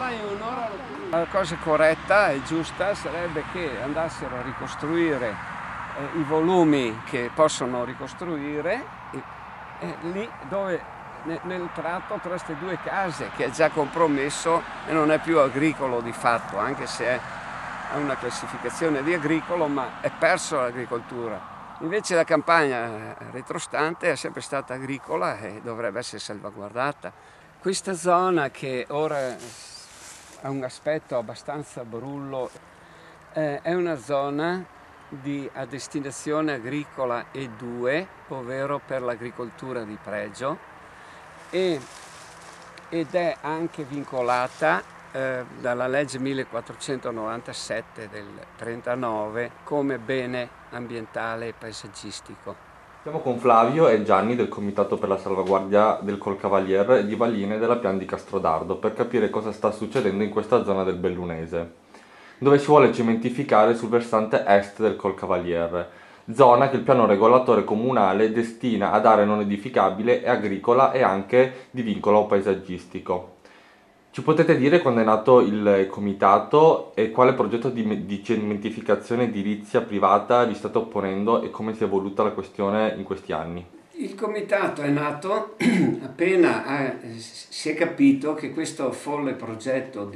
La cosa corretta e giusta sarebbe che andassero a ricostruire i volumi che possono ricostruire lì dove nel tratto tra queste due case, che è già compromesso e non è più agricolo di fatto, anche se ha una classificazione di agricolo, ma è perso l'agricoltura. Invece la campagna retrostante è sempre stata agricola e dovrebbe essere salvaguardata. Questa zona, che ora ha un aspetto abbastanza brullo, è una zona a destinazione agricola E2, ovvero per l'agricoltura di pregio, ed è anche vincolata dalla legge 1497 del 39 come bene ambientale e paesaggistico. Siamo con Flavio e Gianni del Comitato per la Salvaguardia del Colcavalier di Valline e della Pian di Castrodardo per capire cosa sta succedendo in questa zona del Bellunese, dove si vuole cementificare sul versante est del Colcavalier, zona che il piano regolatore comunale destina ad area non edificabile e agricola e anche di vincolo paesaggistico. Ci potete dire quando è nato il comitato e quale progetto di cementificazione edilizia privata vi state opponendo e come si è evoluta la questione in questi anni? Il comitato è nato appena si è capito che questo folle progetto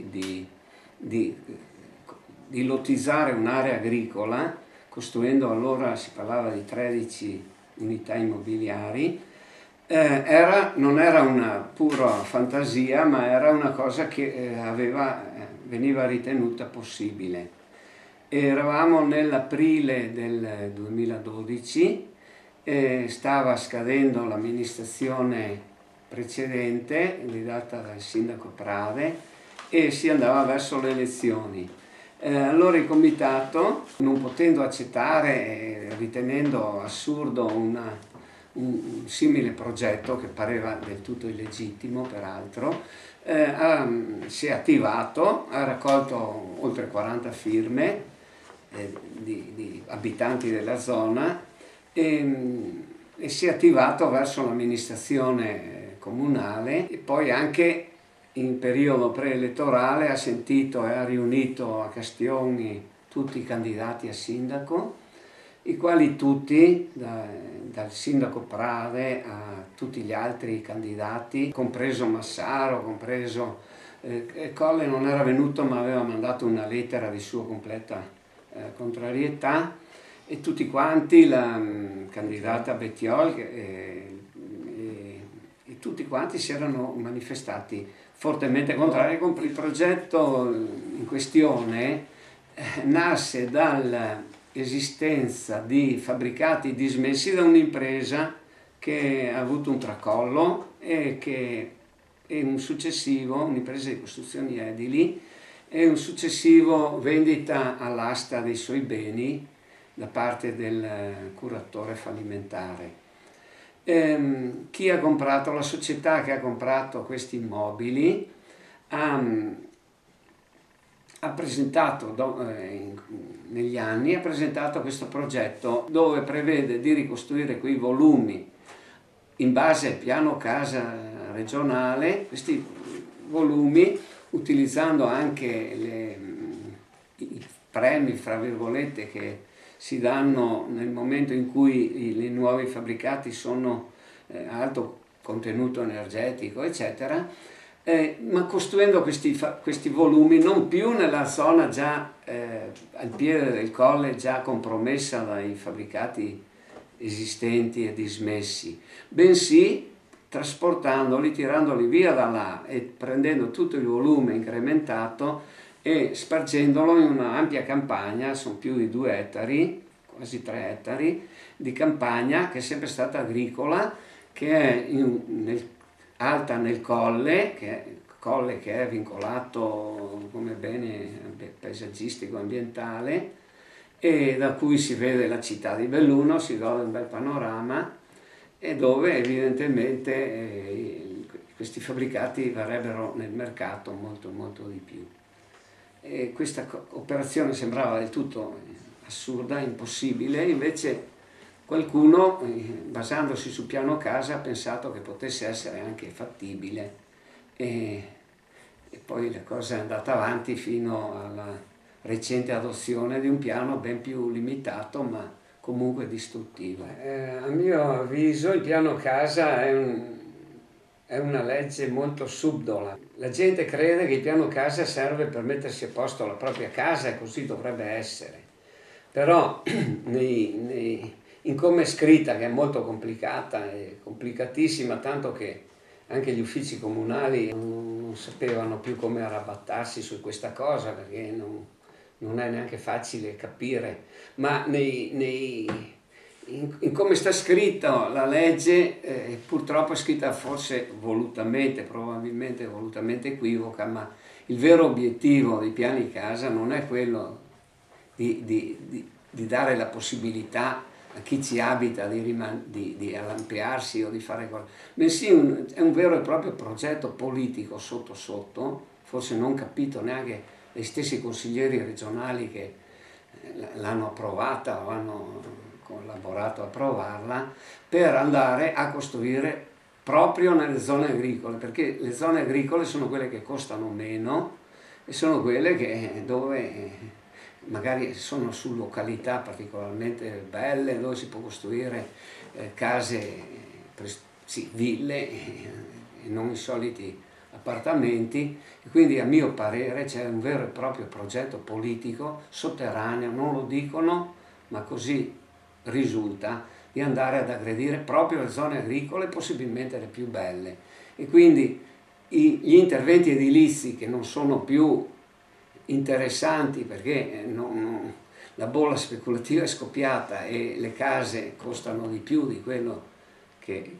di lottizzare un'area agricola, costruendo, allora si parlava di 13 unità immobiliari, non era una pura fantasia, ma era una cosa che veniva ritenuta possibile. Eravamo nell'aprile del 2012, stava scadendo l'amministrazione precedente, guidata dal sindaco Prade, e si andava verso le elezioni. Allora il comitato, non potendo accettare, ritenendo assurdo un simile progetto che pareva del tutto illegittimo peraltro, si è attivato, ha raccolto oltre 40 firme di abitanti della zona e si è attivato verso l'amministrazione comunale, e poi anche in periodo preelettorale ha sentito e ha riunito a Castioni tutti i candidati a sindaco, i quali tutti, dal sindaco Prade a tutti gli altri candidati, compreso Massaro, compreso Colle non era venuto ma aveva mandato una lettera di sua completa contrarietà, e tutti quanti, la candidata Bettiol e tutti quanti si erano manifestati fortemente contrari. Il progetto in questione nasce dall'esistenza di fabbricati dismessi da un'impresa che ha avuto un tracollo e un'impresa di costruzioni edili, e un successivo vendita all'asta dei suoi beni da parte del curatore fallimentare. Chi ha comprato, la società che ha comprato questi immobili ha presentato negli anni questo progetto dove prevede di ricostruire quei volumi in base al piano casa regionale, questi volumi utilizzando anche i premi, fra virgolette, che si danno nel momento in cui i nuovi fabbricati sono alto contenuto energetico, eccetera, ma costruendo questi volumi non più nella zona già al piede del colle, già compromessa dai fabbricati esistenti e dismessi, bensì trasportandoli, tirandoli via da là e prendendo tutto il volume incrementato e spargendolo in un'ampia campagna. Sono più di 2 ettari, quasi 3 ettari, di campagna che è sempre stata agricola, che è alta nel colle, che è vincolato come bene paesaggistico ambientale, e da cui si vede la città di Belluno, si gode un bel panorama, e dove evidentemente questi fabbricati varrebbero nel mercato molto molto di più. E questa operazione sembrava del tutto assurda, impossibile, invece qualcuno, basandosi sul piano casa, ha pensato che potesse essere anche fattibile, e e poi la cosa è andata avanti fino alla recente adozione di un piano ben più limitato ma comunque distruttivo. A mio avviso il piano casa è una legge molto subdola. La gente crede che il piano casa serve per mettersi a posto la propria casa e così dovrebbe essere. Però in come è scritta, che è molto complicata e complicatissima, tanto che anche gli uffici comunali non sapevano più come arrabattarsi su questa cosa, perché non è neanche facile capire, ma in come sta scritta la legge, purtroppo è scritta forse volutamente, probabilmente volutamente equivoca, ma il vero obiettivo dei piani casa non è quello di dare la possibilità a chi ci abita di allampiarsi o di fare qualcosa, bensì è un vero e proprio progetto politico sotto sotto, forse non capito neanche dai stessi consiglieri regionali che l'hanno approvata o hanno collaborato a approvarla, per andare a costruire proprio nelle zone agricole, perché le zone agricole sono quelle che costano meno e sono quelle dove magari sono su località particolarmente belle, dove si può costruire case, sì, ville e non i soliti appartamenti, e quindi a mio parere c'è un vero e proprio progetto politico sotterraneo, non lo dicono, ma così risulta, di andare ad aggredire proprio le zone agricole, possibilmente le più belle. E quindi gli interventi edilizi che non sono più interessanti perché la bolla speculativa è scoppiata e le case costano di più di quello che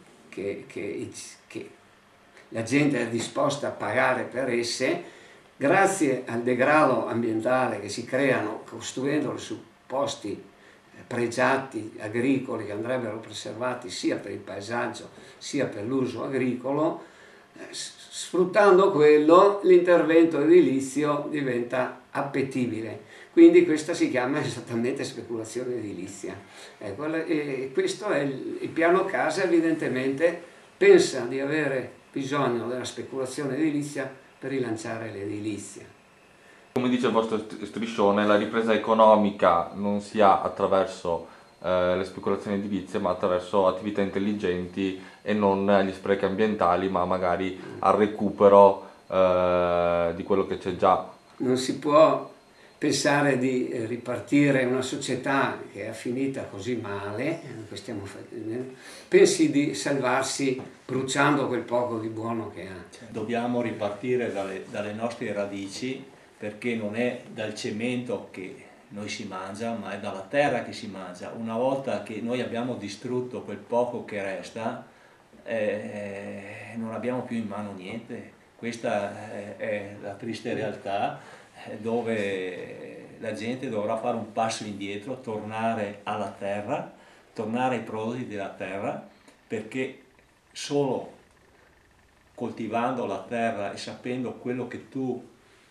la gente è disposta a pagare per esse, grazie al degrado ambientale che si creano costruendole su posti pregiati agricoli che andrebbero preservati sia per il paesaggio sia per l'uso agricolo. Sfruttando quello, l'intervento edilizio diventa appetibile, quindi questa si chiama esattamente speculazione edilizia. E questo è il piano casa, evidentemente pensa di avere bisogno della speculazione edilizia per rilanciare l'edilizia. Come dice il vostro striscione, la ripresa economica non si ha attraverso le speculazioni edilizie, ma attraverso attività intelligenti e non gli sprechi ambientali, ma magari al recupero di quello che c'è già. Non si può pensare di ripartire una società che è finita così male, pensi di salvarsi bruciando quel poco di buono che ha. Dobbiamo ripartire dalle nostre radici, perché non è dal cemento che noi si mangia, ma è dalla terra che si mangia. Una volta che noi abbiamo distrutto quel poco che resta, non abbiamo più in mano niente. Questa è la triste realtà, dove la gente dovrà fare un passo indietro, tornare alla terra, tornare ai prodotti della terra, perché solo coltivando la terra e sapendo quello che tu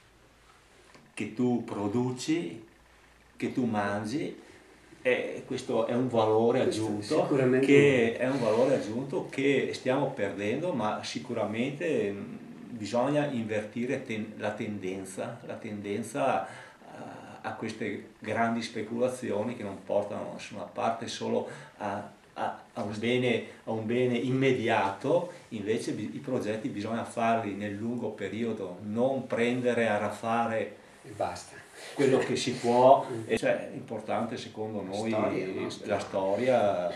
produci, che tu mangi, questo è un valore aggiunto, che stiamo perdendo, ma sicuramente bisogna invertire la tendenza a queste grandi speculazioni che non portano da nessuna parte, solo a un bene immediato. Invece i progetti bisogna farli nel lungo periodo, non prendere a rafare E basta. quello che si può. Cioè, è importante secondo noi la storia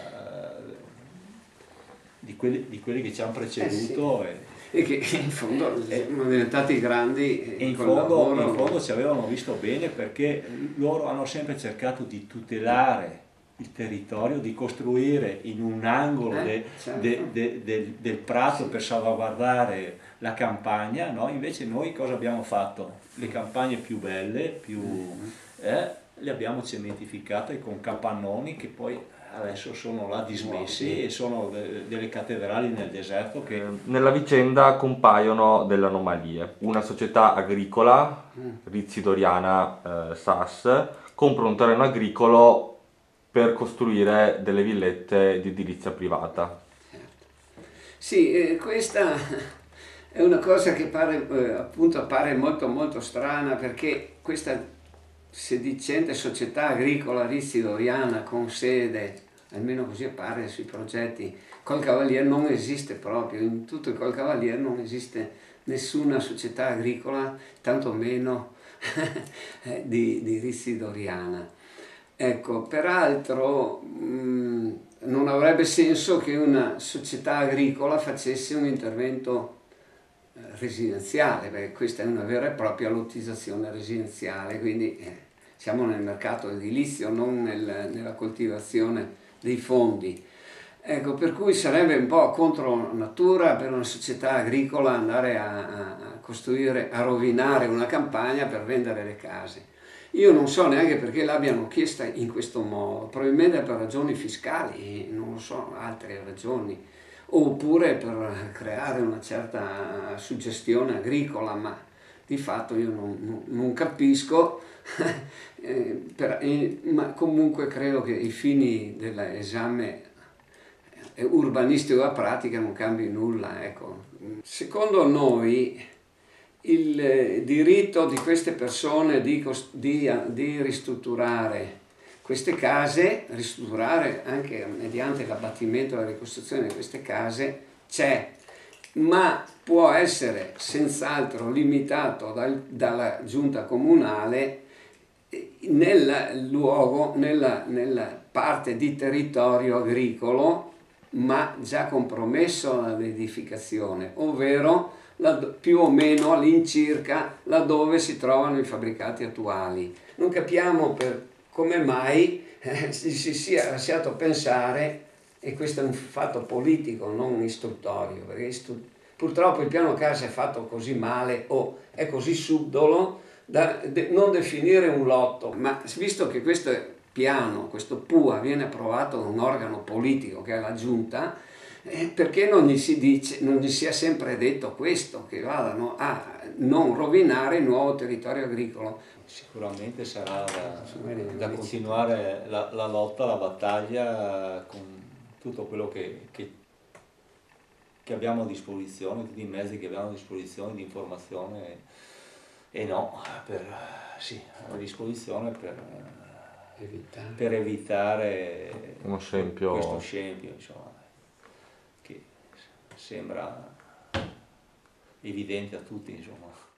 di quelli che ci hanno preceduto. E che in fondo sono diventati grandi e in fondo ci avevano visto bene, perché loro hanno sempre cercato di tutelare il territorio, di costruire in un angolo del prato per salvaguardare la campagna, no? Invece noi cosa abbiamo fatto? Le campagne più belle, le abbiamo cementificate con capannoni che poi adesso sono là dismessi e sono delle cattedrali nel deserto. Nella vicenda compaiono delle anomalie. Una società agricola, Rizzi Doriana SAS, compra un terreno agricolo per costruire delle villette di edilizia privata. Sì, questa È una cosa che appunto appare molto molto strana, perché questa sedicente società agricola rissidoriana con sede, almeno così appare sui progetti, Col Cavalier non esiste proprio, in tutto il Col Cavalier non esiste nessuna società agricola, tantomeno di rissidoriana. Ecco, peraltro non avrebbe senso che una società agricola facesse un intervento residenziale, perché questa è una vera e propria lottizzazione residenziale, quindi siamo nel mercato edilizio, non nella coltivazione dei fondi. Ecco, per cui sarebbe un po' contro natura per una società agricola andare a costruire, a rovinare una campagna per vendere le case. Io non so neanche perché l'abbiano chiesta in questo modo, probabilmente per ragioni fiscali, non lo so, altre ragioni, oppure per creare una certa suggestione agricola, ma di fatto io non capisco, ma comunque credo che i fini dell'esame urbanistico a pratica non cambi nulla. Ecco. Secondo noi il diritto di queste persone di ristrutturare queste case, ristrutturare anche mediante l'abbattimento e la ricostruzione di queste case, c'è, ma può essere senz'altro limitato dalla giunta comunale nel luogo, nella parte di territorio agricolo, ma già compromesso dall'edificazione, ovvero più o meno all'incirca laddove si trovano i fabbricati attuali. Non capiamo come mai si sia lasciato pensare, e questo è un fatto politico, non istruttorio, perché purtroppo il piano casa è fatto così male o è così subdolo da non definire un lotto, ma visto che questo piano, questo PUA viene approvato da un organo politico che è la giunta, perché non gli sia sempre detto questo, che vadano a non rovinare il nuovo territorio agricolo. Sicuramente sarà da continuare la lotta, la battaglia con tutto quello che abbiamo a disposizione, tutti i mezzi che abbiamo a disposizione di informazione a disposizione per evitare uno scempio. Questo scempio, insomma, che sembra evidente a tutti, insomma.